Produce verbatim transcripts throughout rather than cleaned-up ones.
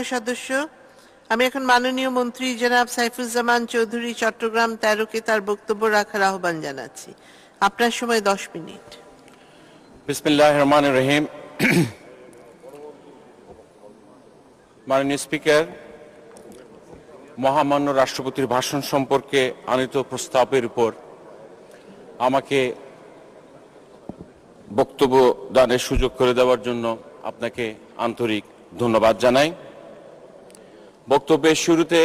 সদস্য। আমি এখন মাননীয় মন্ত্রী জনাব সাইফুজ্জামান চৌধুরী চট্টগ্রাম তেরো কে তার বক্তব্য রাখার আহ্বান জানাচ্ছি। আপনার সময় দশ মিনিট। বিসমিল্লাহির রহমানির রহিম। মাননীয় স্পিকার, মহামান্য রাষ্ট্রপতির ভাষণ সম্পর্কে আনিত প্রস্তাবের উপর আমাকে বক্তব্য দানের সুযোগ করে দেওয়ার জন্য আপনাকে আন্তরিক ধন্যবাদ জানাই। বক্তব্যের শুরুতে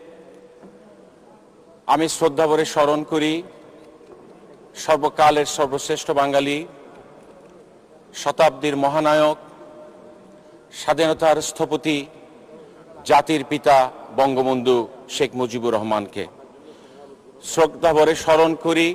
আমি শ্রদ্ধাভরে স্মরণ করি সর্বকালের সর্বশ্রেষ্ঠ বাঙালি, শতাব্দীর মহানায়ক, স্বাধীনতার স্থপতি, জাতির পিতা বঙ্গবন্ধু শেখ মুজিবুর রহমানকে। শ্রদ্ধাভরে স্মরণ করি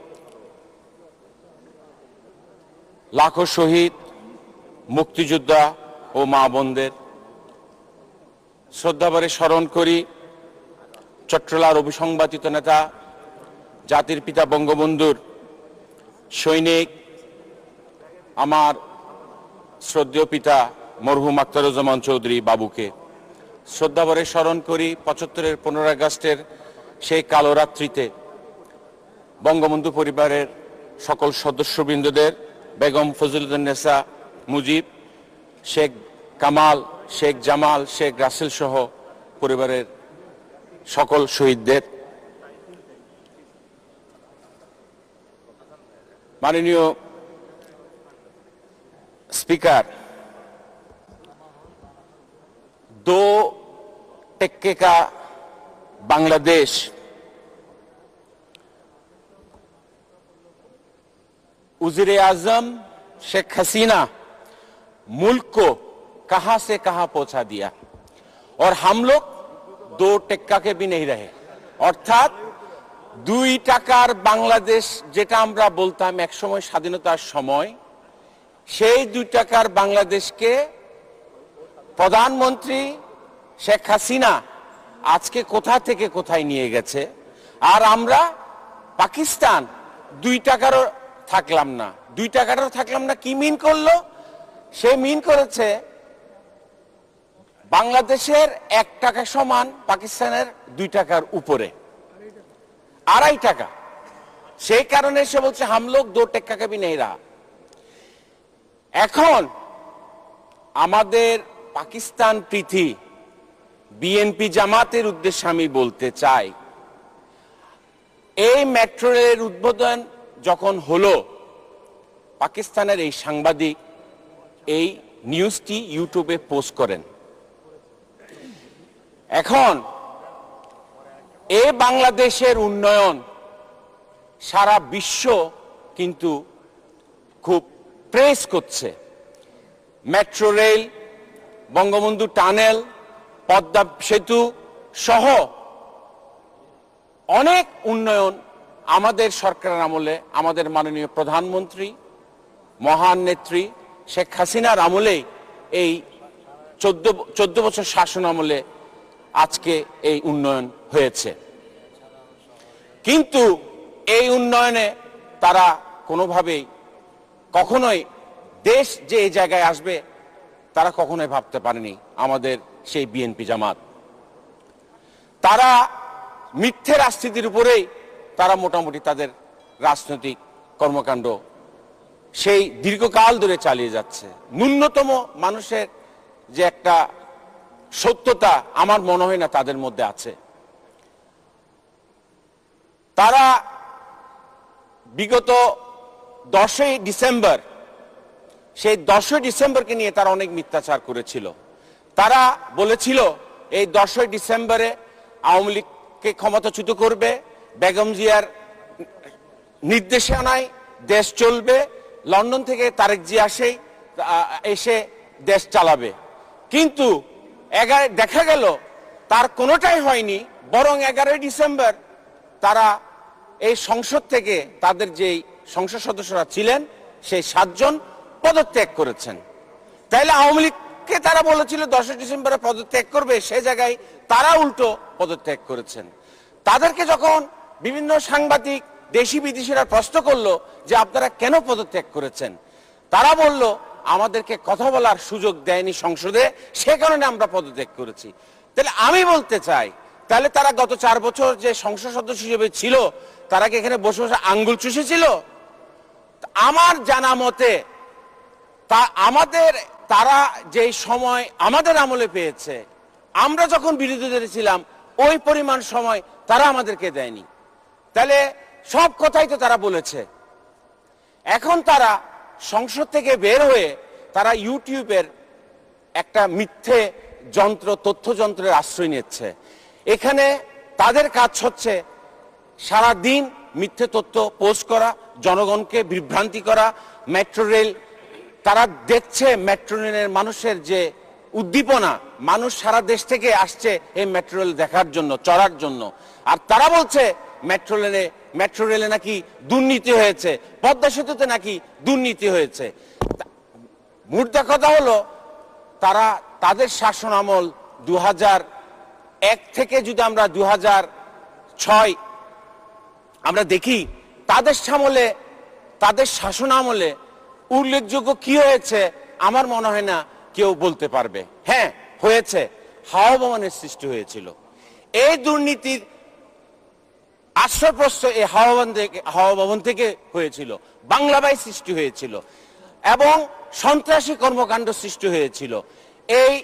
লাখো শহীদ, মুক্তিযোদ্ধা ও মা বোনদের। শ্রদ্ধাভরে স্মরণ করি চট্টলার অভিসংবাদিত নেতা, জাতির পিতা বঙ্গবন্ধুর সৈনিক, আমার শ্রদ্ধেয় পিতা মরহুম আখতারুজ্জামান চৌধুরী বাবুকে। শ্রদ্ধাভরে স্মরণ করি পঁচাত্তরের পনেরো আগস্টের সেই কালো রাত্রিতে বঙ্গবন্ধু পরিবারের সকল সদস্যবৃন্দদের, বেগম ফজিলুন্নেসা মুজিব, শেখ কামাল, শেখ জামাল, শেখ রাসেল সহ পরিবারের সকল শহীদদের। মাননীয় स्पीकर, दो टक्के का बांग्लादेश वज़ीर आज़म शेख हसीना मुल्क को कहां से कहां पहुंचा दिया और हम लोग दो टक्का के भी नहीं रहे। अर्थात দুই টাকার বাংলাদেশ যেটা আমরা বলতাম এক সময় স্বাধীনতার সময়, সেই দুই টাকার বাংলাদেশকে প্রধানমন্ত্রী শেখ হাসিনা আজকে কোথা থেকে কোথায় নিয়ে গেছে। আর আমরা পাকিস্তান দুই টাকারও থাকলাম না। দুই টাকারও থাকলাম না কি মিন করলো? সে মিন করেছে বাংলাদেশের এক টাকা সমান পাকিস্তানের দুই টাকার উপরে আড়াই টাকা। সেই কারণে সে বলছে হাম লোক দো টাকা কে ভি নেই রহা। এখন আমাদের পাকিস্তান প্রীতি বিএনপি জামাতের উদ্দেশ্যে আমি বলতে চাই, এই মেট্রো রেলের উদ্বোধন যখন হলো, পাকিস্তানের এই সাংবাদিক এই নিউজটি ইউটিউবে পোস্ট করেন। এখন এই বাংলাদেশের উন্নয়ন সারা বিশ্ব কিন্তু খুব প্রেস করছে। Metro rail, Bangabandhu tunnel, Padma সেতু সহ অনেক উন্নয়ন আমাদের সরকারের আমলে, আমাদের মাননীয় প্রধানমন্ত্রী মহান নেত্রী শেখ হাসিনার আমলে, এই চোদ্দ চোদ্দ বছর শাসন আমলে আজকে এই উন্নয়ন হয়েছে। কিন্তু এই উন্নয়নে তারা কোনোভাবেই কখনোই দেশ যে এই জায়গায় আসবে তারা কখনোই ভাবতে পারেনি আমাদের সেই বিএনপি জামাত। তারা মিথ্যে রাজনীতির উপরেই তারা মোটামুটি তাদের রাজনৈতিক কর্মকাণ্ড সেই দীর্ঘকাল ধরে চালিয়ে যাচ্ছে। ন্যূনতম মানুষের যে একটা সত্যতা আমার মনে হয় না তাদের মধ্যে আছে। তারা বিগত দশই ডিসেম্বর, সেই দশই ডিসেম্বরকে নিয়ে তারা অনেক মিথ্যাচার করেছিল। তারা বলেছিল এই দশই ডিসেম্বরে আওয়ামী লীগকে ক্ষমতাচ্যুত করবে, বেগম জিয়ার নির্দেশনায় দেশ চলবে, লন্ডন থেকে তারেক জিয়া আসেই এসে দেশ চালাবে। কিন্তু দেখা গেল তার কোনোটাই হয়নি, বরং এগারোই ডিসেম্বর তারা এই সংসদ থেকে তাদের যেই সংসদ সদস্যরা ছিলেন সেই সাতজন পদত্যাগ করেছেন। তাইলে আওয়ামী লীগকে তারা বলেছিল দশই ডিসেম্বরে পদত্যাগ করবে, সে জায়গায় তারা উল্টো পদত্যাগ করেছেন। তাদেরকে যখন বিভিন্ন সাংবাদিক দেশি বিদেশিরা প্রশ্ন করলো যে আপনারা কেন পদত্যাগ করেছেন, তারা বলল আমাদেরকে কথা বলার সুযোগ দেয়নি সংসদে, সে কারণে আমরা পদত্যাগ করেছি। তাহলে আমি বলতে চাই, তাহলে তারা গত চার বছর যে সংসদ সদস্য হিসেবে ছিল, তারা কি এখানে বসে বসে আঙ্গুল চুষেছিল? আমার জানা মতে তা আমাদের তারা যেই সময় আমাদের আমলে পেয়েছে, আমরা যখন বিরোধীদের ছিলাম ওই পরিমাণ সময় তারা আমাদেরকে দেয়নি। তাহলে সব কথাই তো তারা বলেছে। এখন তারা সংসদ থেকে বের হয়ে তারা ইউটিউবের একটা মিথ্যে যন্ত্র, তথ্য যন্ত্রের আশ্রয় নিচ্ছে। এখানে তাদের কাজ হচ্ছে সারা দিন মিথ্যে তথ্য পোস্ট করা, জনগণকে বিভ্রান্তি করা। মেট্রো রেল তারা দেখছে, মেট্রো রেলের মানুষের যে উদ্দীপনা, মানুষ সারা দেশ থেকে আসছে এই মেট্রো রেল দেখার জন্য, চড়ার জন্য। আর তারা বলছে মেট্রো রেলে মেট্রো রেলে নাকি দুর্নীতি হয়েছে, পদ্মা সেতুতে নাকি দুর্নীতি হয়েছে। মুদ্রা কথা হলো, তারা তাদের শাসন আমল দু হাজার এক থেকে যদি আমরা দু হাজার ছয় আমরা দেখি, তাদের সামলে তাদের শাসন আমলে উল্লেখযোগ্য কি হয়েছে আমার মনে হয় না কেউ বলতে পারবে। হ্যাঁ, হয়েছে, হাওয়া ভবনের সৃষ্টি হয়েছিল। এই দুর্নীতির আশ্রয়প্রশ্রয় এই হাওয়া ভবন থেকে হাওয়া ভবন থেকে হয়েছিল, বাংলাবাই সৃষ্টি হয়েছিল এবং সন্ত্রাসী কর্মকাণ্ড সৃষ্টি হয়েছিল। এই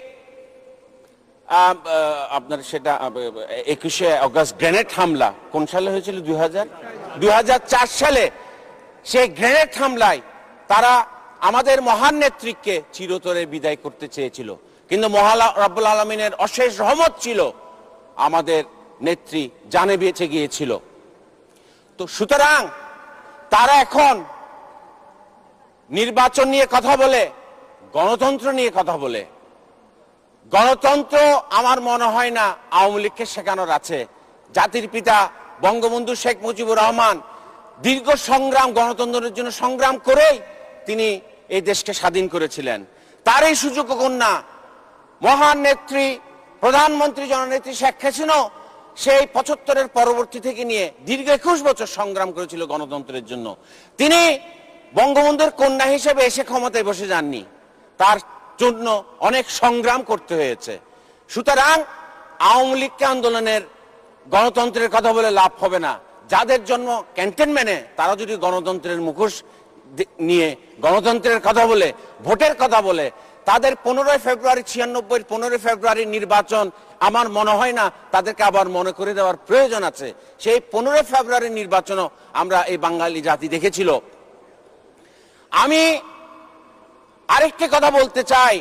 আপনার সেটা একুশে অগস্ট গ্রেনেড হামলা কোন সালে হয়েছিল? দুই হাজার দুই হাজার চার সালে। সেই গ্রেনেড হামলায় তারা আমাদের মহান নেত্রীকে চিরতরে বিদায় করতে চেয়েছিল, কিন্তু মহান রব্বুল আলামিনের অশেষ রহমত ছিল, আমাদের নেত্রী জানে বেঁচে গিয়েছিল। তো সুতরাং তারা এখন নির্বাচন নিয়ে কথা বলে, গণতন্ত্র নিয়ে কথা বলে। গণতন্ত্র আমার মনে হয় না আওয়ামী লীগকে শেখানোর আছে। জাতির পিতা বঙ্গবন্ধু শেখ মুজিবুর রহমান দীর্ঘ সংগ্রাম, গণতন্ত্রের জন্য সংগ্রাম করেই তিনি এই দেশকে স্বাধীন করেছিলেন। তার এই সুযোগ্য কন্যা মহান নেত্রী প্রধানমন্ত্রী জননেত্রী শেখ হাসিনাও সেই পঁচাত্তরের পরবর্তী থেকে নিয়ে দীর্ঘ একুশ বছর সংগ্রাম করেছিল গণতন্ত্রের জন্য। তিনি বঙ্গবন্ধুর কন্যা হিসেবে এসে ক্ষমতায় বসে যাননি, তার জন্য অনেক সংগ্রাম করতে হয়েছে। সুতরাং আওয়ামী লীগকে আন্দোলনের গণতন্ত্রের কথা বলে লাভ হবে না। যাদের জন্ম ক্যান্টনমেন্টে, তারা যদি গণতন্ত্রের মুখোশ নিয়ে গণতন্ত্রের কথা বলে, ভোটের কথা বলে, তাদের পনেরোই ফেব্রুয়ারি ছিয়ানব্বই পনেরোই ফেব্রুয়ারি নির্বাচন আমার মনে হয় না তাদেরকে আবার মনে করে দেওয়ার প্রয়োজন আছে। সেই পনেরোই ফেব্রুয়ারির নির্বাচনও আমরা এই বাঙালি জাতি দেখেছিল। আমি আরেকটি কথা বলতে চাই,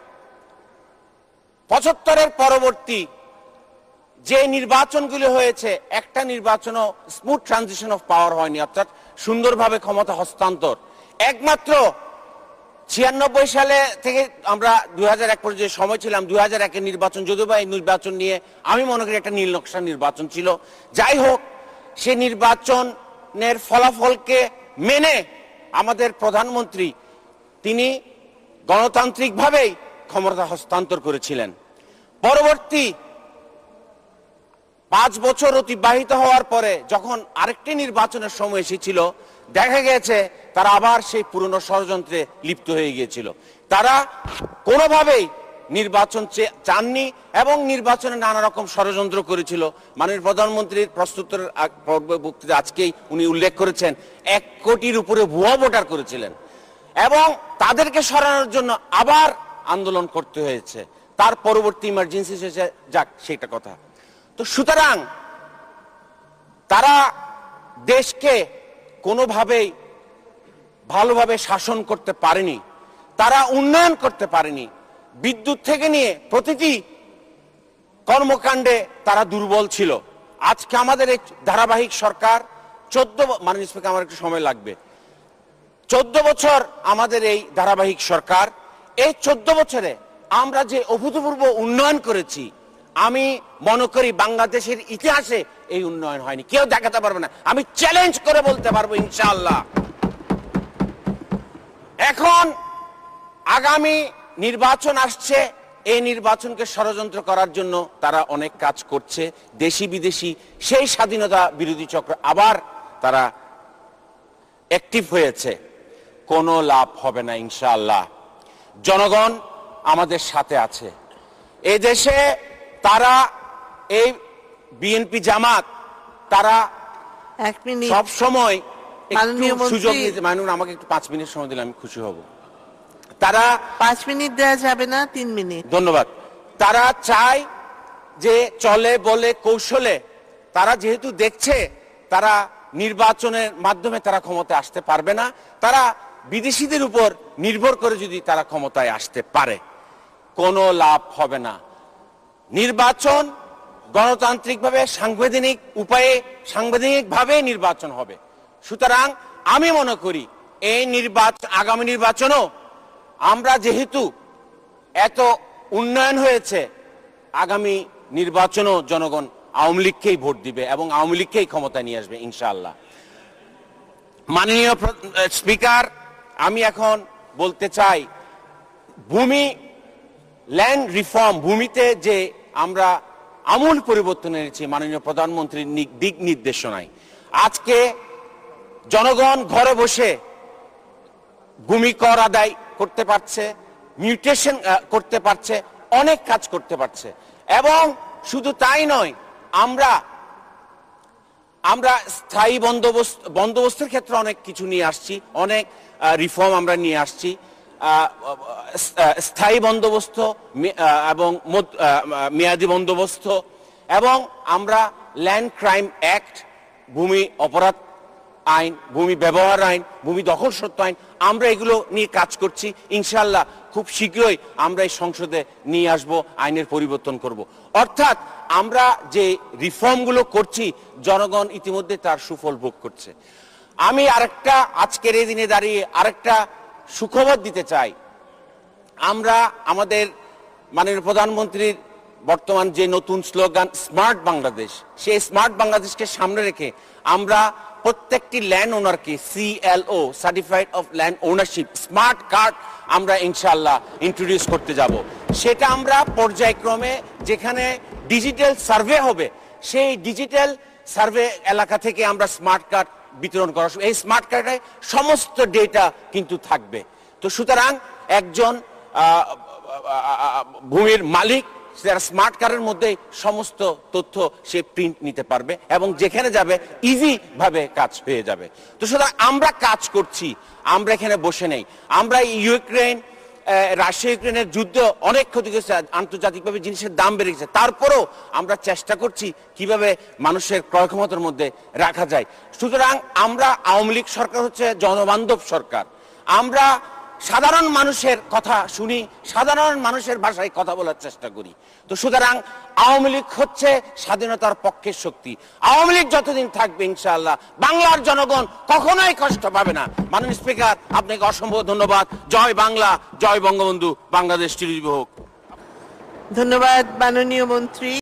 পঁচাত্তরের পরবর্তী যে নির্বাচনগুলি হয়েছে, একটা নির্বাচনও স্মুথ ট্রানজিশন অফ পাওয়ার হয়নি, অর্থাৎ সুন্দরভাবে ক্ষমতা হস্তান্তর। একমাত্র ছিয়ানব্বই সালে থেকে আমরা দুই হাজার এক পর্যন্ত সময় ছিলাম, দুই হাজার একের নির্বাচন, যদিও বা এই নির্বাচন নিয়ে আমি মনে করি একটা নীল নকশা নির্বাচন ছিল। যাই হোক, সে নির্বাচনের ফলাফলকে মেনে আমাদের প্রধানমন্ত্রী তিনি গণতান্ত্রিকভাবেই ক্ষমতা হস্তান্তর করেছিলেন। পরবর্তী পাঁচ বছর অতিবাহিত হওয়ার পরে যখন আরেকটি নির্বাচনের সময় এসেছিল, দেখা গেছে তারা আবার সেই পুরনো ষড়যন্ত্রে লিপ্ত হয়ে গিয়েছিল। তারা কোনোভাবেই নির্বাচন চাননি এবং নির্বাচনে নানা রকম ষড়যন্ত্র করেছিল। মাননীয় প্রধানমন্ত্রীর প্রশ্নোত্তরের বক্তৃতা আজকেই উনি উল্লেখ করেছেন, এক কোটির উপরে ভুয়া ভোটার করেছিলেন এবং তাদেরকে সরানোর জন্য আবার আন্দোলন করতে হয়েছে। তার পরবর্তী ইমার্জেন্সি শেষে যাক, সেটা কথা। তো সুতরাং তারা দেশকে কোনোভাবেই ভালোভাবে শাসন করতে পারেনি, তারা উন্নয়ন করতে পারেনি। বিদ্যুৎ থেকে নিয়ে প্রতিটি কর্মকাণ্ডে তারা দুর্বল ছিল। আজকে আমাদের এই ধারাবাহিক সরকার চোদ্দ মাননীয় স্পিকার, আমার একটু সময় লাগবে, চোদ্দ বছর আমাদের এই ধারাবাহিক সরকার, এই চোদ্দ বছরে আমরা যে অভূতপূর্ব উন্নয়ন করেছি, আমি মনে করি বাংলাদেশের ইতিহাসে এই উন্নয়ন হয়নি, কেউ দেখাতে পারবে না। আমি চ্যালেঞ্জ করে বলতে পারবো ইনশাআল্লাহ। এখন আগামী নির্বাচন আসছে, এই নির্বাচনকে ষড়যন্ত্র করার জন্য তারা অনেক কাজ করছে। দেশি বিদেশি সেই স্বাধীনতা বিরোধী চক্র আবার তারা অ্যাক্টিভ হয়েছে। কোনো লাভ হবে না ইনশাআল্লাহ, জনগণ আমাদের সাথে আছে। এই দেশে তারা এই বিএনপি জামাত তারা এক মিনিট সব সময় মাননীয় মন্ত্রী সুযোগ নিতে, মানুষ আমাকে একটু পাঁচ মিনিট সময় দিলে আমি খুশি হব। তারা পাঁচ মিনিট দেওয়া যাবে না, তিন মিনিট। ধন্যবাদ। তারা চায় যে চলে বলে কৌশলে, তারা যেহেতু দেখছে তারা নির্বাচনের মাধ্যমে তারা ক্ষমতায় আসতে পারবে না, তারা বিদেশিদের উপর নির্ভর করে যদি তারা ক্ষমতায় আসতে পারে কোনো লাভ হবে না। নির্বাচন গণতান্ত্রিকভাবে সাংবিধানিক উপায়ে সাংবিধানিকভাবে নির্বাচন হবে। সুতরাং আমি মনে করি এই নির্বাচন, আগামী নির্বাচনও আমরা যেহেতু এত উন্নয়ন হয়েছে, আগামী নির্বাচনও জনগণ আওয়ামী লীগকেই ভোট দিবে এবং আওয়ামী লীগকেই ক্ষমতায় নিয়ে আসবে ইনশাআল্লাহ। মাননীয় স্পিকার, আমি এখন বলতে চাই, ভূমি ল্যান্ড রিফর্ম, ভূমিতে যে আমরা আমূল পরিবর্তন এনেছি মাননীয় প্রধানমন্ত্রীর দিক নির্দেশনায়, আজকে জনগণ ঘরে বসে ভূমি কর আদায় করতে পারছে, মিউটেশন করতে পারছে, অনেক কাজ করতে পারছে। এবং শুধু তাই নয়, আমরা আমরা স্থায়ী বন্দোবস্ত বন্দোবস্তের ক্ষেত্রে অনেক কিছু নিয়ে আসছি, অনেক রিফর্ম আমরা নিয়ে আসছি। স্থায়ী বন্দোবস্ত এবং মেয়াদি বন্দোবস্ত, এবং আমরা ল্যান্ড ক্রাইম অ্যাক্ট, ভূমি অপরাধ আইন, ভূমি ব্যবহার আইন, ভূমি দখল সত্ত্ব আইন, আমরা এগুলো নিয়ে কাজ করছি। ইনশাআল্লাহ খুব শীঘ্রই আমরা এই সংসদে নিয়ে আসব, আইনের পরিবর্তন করব। অর্থাৎ আমরা যে রিফর্মগুলো করছি জনগণ ইতিমধ্যে তার সুফল ভোগ করছে। আমি আরেকটা, আজকের এই দিনে দাঁড়িয়ে আরেকটা সুখবর দিতে চাই। আমরা আমাদের মাননীয় প্রধানমন্ত্রীর বর্তমান যে নতুন স্লোগান স্মার্ট বাংলাদেশ, সেই স্মার্ট বাংলাদেশকে সামনে রেখে আমরা প্রত্যেকটি ল্যান্ড ওনারকে CLO, certified of land ownership smart card আমরা ইনশাআল্লাহ ইন্ট্রোডিউস করতে যাব। সেটা আমরা পর্যায়ক্রমে, যেখানে ডিজিটাল সার্ভে হবে, সেই ডিজিটাল সার্ভে এলাকা থেকে আমরা স্মার্ট কার্ড বিতরণ করা। এই স্মার্ট কার্ডে সমস্ত ডেটা কিন্তু থাকবে। তো সুতরাং একজন ভূমির মালিক যারা স্মার্ট কার্ডের মধ্যে সমস্ত তথ্য সে প্রিন্ট নিতে পারবে এবং যেখানে যাবে ইজি ভাবে কাজ হয়ে যাবে। তো সুতরাং আমরা কাজ করছি, আমরা এখানে বসে নেই। আমরা ইউক্রেন, রাশিয়া ইউক্রেনের যুদ্ধ অনেক ক্ষতি করেছে, আন্তর্জাতিকভাবে জিনিসের দাম বেড়ে গেছে, তারপরেও আমরা চেষ্টা করছি কিভাবে মানুষের ক্রয় ক্ষমতার মধ্যে রাখা যায়। সুতরাং আমরা, আওয়ামী লীগ সরকার হচ্ছে জনবান্ধব সরকার, আমরা সাধারণ মানুষের কথা শুনি, সাধারণ মানুষের ভাষায় কথা বলার চেষ্টা করি। তো সুতরাং আওয়ামী লীগ হচ্ছে স্বাধীনতার পক্ষের শক্তি। আওয়ামী লীগ যতদিন থাকবে ইনশাআল্লাহ বাংলার জনগণ কখনোই কষ্ট পাবে না। মাননীয় স্পিকার, আপনাকে অসংখ্য ধন্যবাদ। জয় বাংলা, জয় বঙ্গবন্ধু, বাংলাদেশ চিরজীবী হোক। ধন্যবাদ মাননীয় মন্ত্রী।